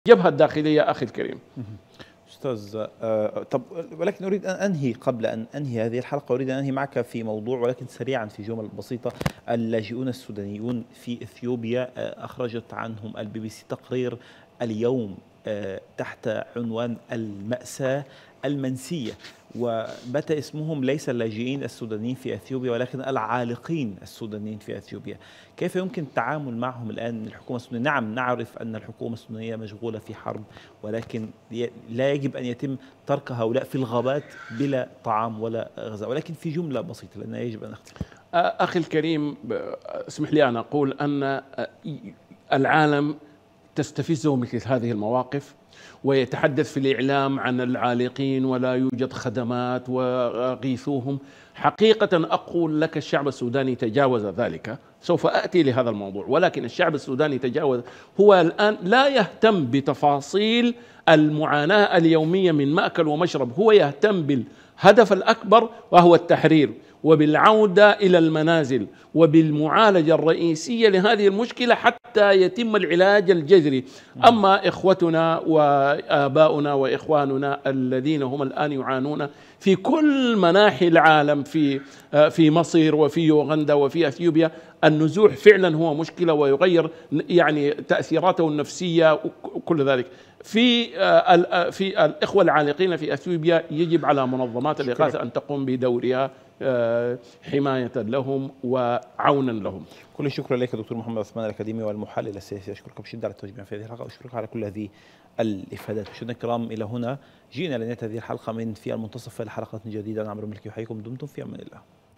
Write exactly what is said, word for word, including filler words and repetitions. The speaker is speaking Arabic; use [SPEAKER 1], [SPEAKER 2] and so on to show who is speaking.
[SPEAKER 1] الجبهة الداخلية أخي الكريم.
[SPEAKER 2] أستاذ آه، طب ولكن أريد أن أنهي قبل أن أنهي هذه الحلقة، أريد أن أنهي معك في موضوع ولكن سريعا في جمل بسيطة. اللاجئون السودانيون في إثيوبيا آه، أخرجت عنهم البي بي سي تقرير اليوم آه، تحت عنوان المأساة المنسية، وبات اسمهم ليس اللاجئين السودانيين في اثيوبيا ولكن العالقين السودانيين في اثيوبيا. كيف يمكن التعامل معهم الان الحكومه السودانيه؟ نعم نعرف ان الحكومه السودانيه مشغوله في حرب، ولكن لا يجب ان يتم ترك هؤلاء في الغابات بلا طعام ولا غذاء، ولكن في جمله بسيطه لان يجب ان اختم.
[SPEAKER 1] أخي الكريم، اسمح لي أن أقول أن العالم تستفزه مثل هذه المواقف، ويتحدث في الإعلام عن العالقين ولا يوجد خدمات وغيثوهم. حقيقة أقول لك الشعب السوداني تجاوز ذلك، سوف أتي لهذا الموضوع، ولكن الشعب السوداني تجاوز. هو الآن لا يهتم بتفاصيل المعاناة اليومية من مأكل ومشرب، هو يهتم بالهدف الأكبر وهو التحرير، وبالعودة إلى المنازل، وبالمعالجة الرئيسية لهذه المشكلة حتى يتم العلاج الجذري. أما إخوتنا وآباؤنا وإخواننا الذين هم الآن يعانون في كل مناحي العالم، في في مصر وفي يوغندا وفي أثيوبيا، النزوح فعلا هو مشكلة ويغير يعني تأثيراته النفسية وكل ذلك. في في الإخوة العالقين في أثيوبيا يجب على منظمات الإغاثة أن تقوم بدورها حماية لهم وعونا لهم.
[SPEAKER 2] كل الشكر لك دكتور محمد عثمان الأكاديمي والمحلل السياسي، أشكرك بشدة على التوجيه في هذه الحلقة، وأشكرك على كل هذه الإفادات. مشاهدينا الكرام، إلى هنا جئنا لنهاية هذه الحلقة من في المنتصف، إلى حلقة جديدة. أنا عمرو ملكي، يحييكم، دمتم في أمان الله.